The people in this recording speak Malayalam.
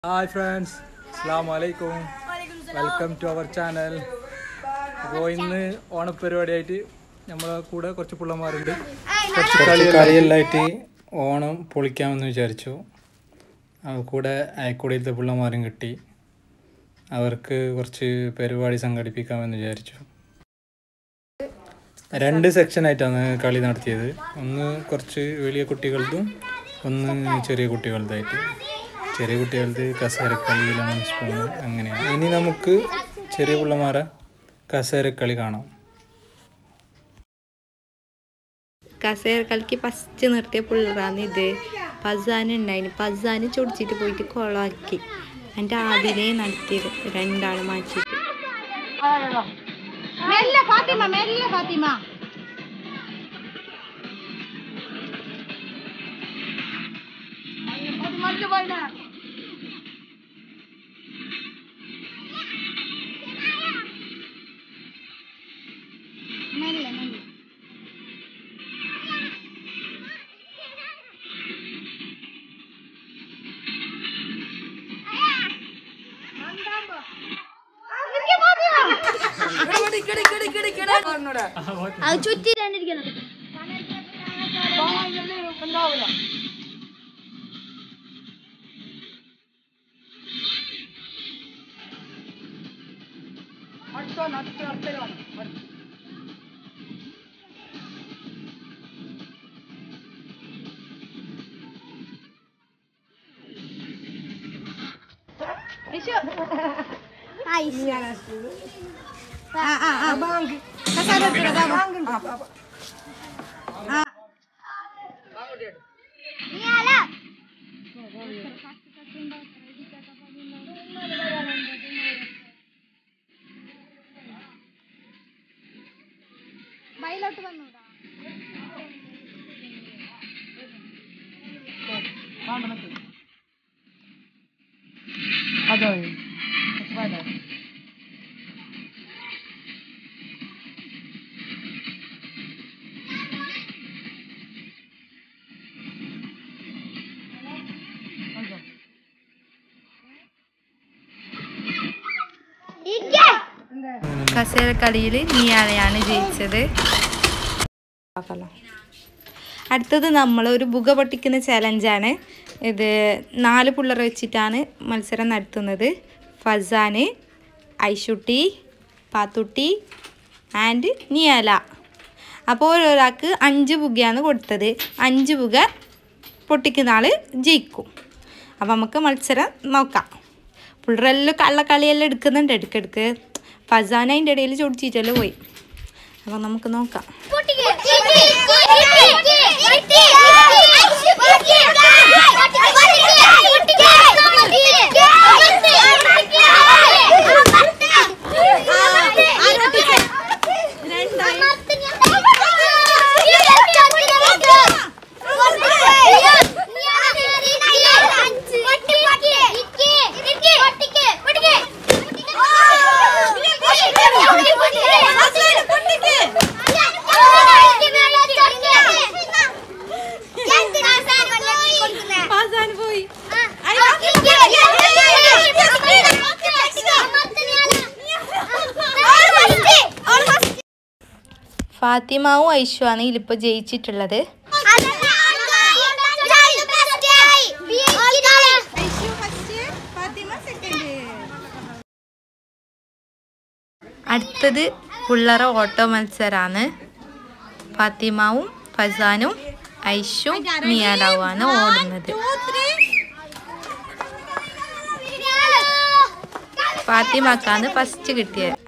Hi friends, Assalamu alaikum. Welcome to our channel. അപ്പോൾ ഇന്ന് ഓണപ്പരിപാടിയായിട്ട് നമ്മളെ കൂടെ കുറച്ച് പിള്ളമാരുണ്ട്. കളിയെല്ലായിട്ട് ഓണം പൊളിക്കാമെന്ന് വിചാരിച്ചു. കൂടെ അയക്കൂടിയത്തെ പിള്ളമാരും കിട്ടി. അവർക്ക് കുറച്ച് പരിപാടി സംഘടിപ്പിക്കാമെന്ന് വിചാരിച്ചു. രണ്ട് സെക്ഷനായിട്ടാണ് കളി നടത്തിയത്. ഒന്ന് കുറച്ച് വലിയ കുട്ടികളുടെയും ഒന്ന് ചെറിയ കുട്ടികളുടെയായിട്ട്. ചെറിയ കുട്ടികളുടെ കസേരക്കളി, ലെമൺ സ്പൂണ് അങ്ങനെയാണ്. ഇനി നമുക്ക് ചെറിയ പിള്ളമാരെ കസേരക്കളി കാണാം. കസേരക്കളിക്ക് ഫസ്റ്റ് നിർത്തിയ പിള്ളേരാണ് ഇത്. പസാനുണ്ടായിന്. പസാന് ചൊടിച്ചിട്ട് പോയിട്ട് കുളമാക്കി. എൻ്റെ ആദ്യമേ നടത്തിയത് രണ്ടാൾ മാറ്റിയിട്ട്. കസേരക്കളിയിൽ നീയാളെയാണ് ജയിച്ചത്. അടുത്തത് നമ്മൾ ഒരു ബുക പൊട്ടിക്കുന്ന ചലഞ്ചാണ്. ഇത് 4 പിള്ളേരെ വെച്ചിട്ടാണ് മത്സരം നടത്തുന്നത്. ഫസാന്, ഐഷുട്ടി, പാത്തുട്ടി ആൻഡ് നിയാല. അപ്പോൾ ഓരോരാൾക്ക് 5 ബുകയാണ് കൊടുത്തത്. 5 ബുക പൊട്ടിക്കുന്ന ആൾ ജയിക്കും. അപ്പോൾ നമുക്ക് മത്സരം നോക്കാം. പിള്ളേരെല്ലാം കള്ളക്കളിയെല്ലാം എടുക്കുന്നുണ്ട് ഇടയ്ക്കിടയ്ക്ക്. ഫസാന അതിൻ്റെ ഇടയിൽ ചൊടിച്ചിട്ടല്ലോ പോയി. അപ്പോൾ നമുക്ക് നോക്കാം. ഫാത്തിമാവും ഐഷുവാണ് ഇതിലിപ്പോൾ ജയിച്ചിട്ടുള്ളത്. അടുത്തത് പിള്ളേരെ ഓട്ടോ മത്സരമാണ്. ഫാത്തിമാവും ഫസാനും ഐഷും നിയാലാവുമാണ് ഓടുന്നത്. ഫാത്തിമക്കാണ് ഫസ്റ്റ് കിട്ടിയത്.